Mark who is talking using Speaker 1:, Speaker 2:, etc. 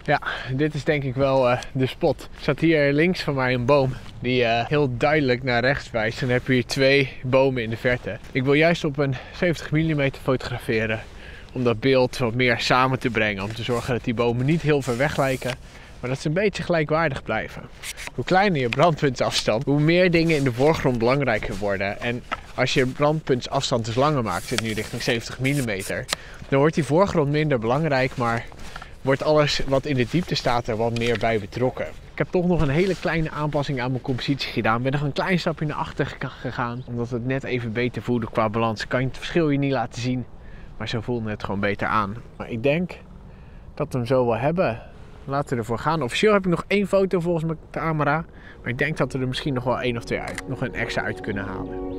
Speaker 1: Ja, dit is denk ik wel de spot. Er staat hier links van mij een boom die heel duidelijk naar rechts wijst. En dan heb je hier 2 bomen in de verte. Ik wil juist op een 70 mm fotograferen om dat beeld wat meer samen te brengen. Om te zorgen dat die bomen niet heel ver weg lijken, maar dat ze een beetje gelijkwaardig blijven. Hoe kleiner je brandpuntsafstand, hoe meer dingen in de voorgrond belangrijker worden. En als je brandpuntsafstand dus langer maakt, zit nu richting 70 mm, dan wordt die voorgrond minder belangrijk, maar wordt alles wat in de diepte staat er wat meer bij betrokken. Ik heb toch nog een hele kleine aanpassing aan mijn compositie gedaan. Ik ben nog een klein stapje naar achter gegaan, omdat het net even beter voelde qua balans. Kan je het verschil hier niet laten zien, maar zo voelde het gewoon beter aan. Maar ik denk dat we hem zo wel hebben. Laten we ervoor gaan. Officieel heb ik nog 1 foto volgens mijn camera, maar ik denk dat we er misschien nog wel 1 of 2 nog een extra uit kunnen halen.